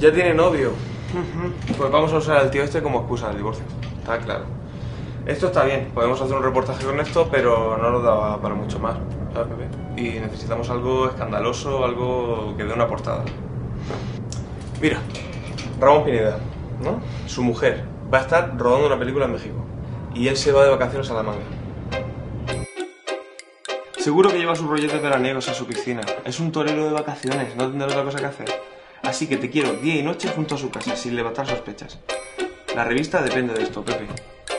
¿Ya tiene novio? Pues vamos a usar al tío este como excusa del divorcio. Está claro. Esto está bien, podemos hacer un reportaje con esto, pero no nos da para mucho más, ¿sabes, Pepe? Y necesitamos algo escandaloso, algo que dé una portada. Mira, Ramón Pineda, ¿no? Su mujer va a estar rodando una película en México y él se va de vacaciones a la manga. Seguro que lleva sus rolletes veraniegos a su piscina. Es un torero de vacaciones, no tendrá otra cosa que hacer. Así que te quiero día y noche junto a su casa, sin levantar sospechas. La revista depende de esto, Pepe.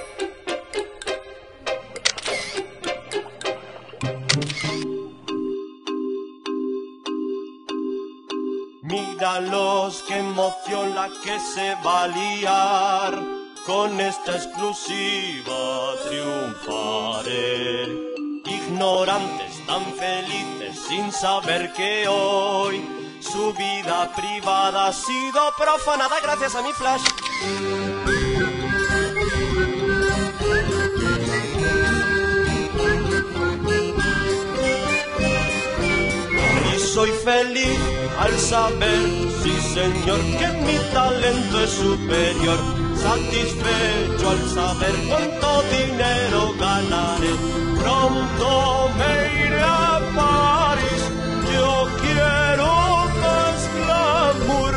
Míralos, qué emoción la que se va a liar. Con esta exclusiva triunfaré. Ignorantes tan felices sin saber que hoy su vida privada ha sido profanada gracias a mi flash. Y soy feliz al saber, sí señor, que mi talento es superior. Satisfecho al saber cuánto dinero ganaré. Pronto me iré a París, yo quiero más glamour.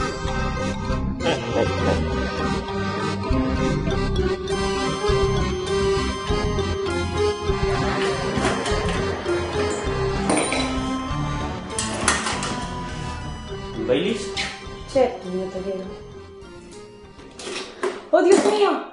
¿Baileys? Certo, mio tagliero. ¡Oh, Dios mío!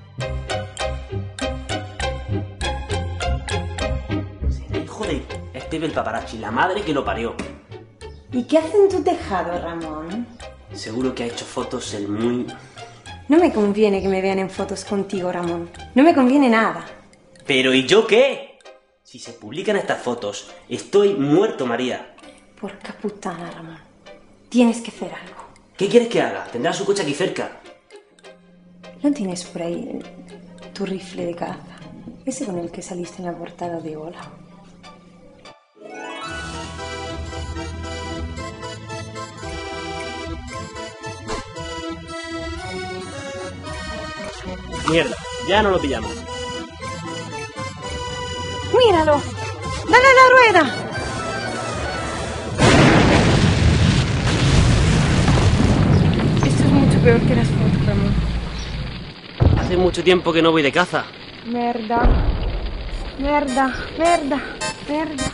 Será hijo de Steve el paparazzi, la madre que lo parió. ¿Y qué hace en tu tejado, Ramón? Seguro que ha hecho fotos el muy... No me conviene que me vean en fotos contigo, Ramón. No me conviene nada. ¿Pero y yo qué? Si se publican estas fotos, estoy muerto, María. Porca puttana, Ramón. Tienes que hacer algo. ¿Qué quieres que haga? Tendrá su coche aquí cerca. ¿No tienes por ahí tu rifle de caza? Ese con el que saliste en la portada de Hola. Mierda, ya no lo pillamos. ¡Míralo! ¡Dale la rueda! Esto es mucho peor que las fotos, Ramón. Hace mucho tiempo que no voy de caza. Merda. Merda, merda, merda.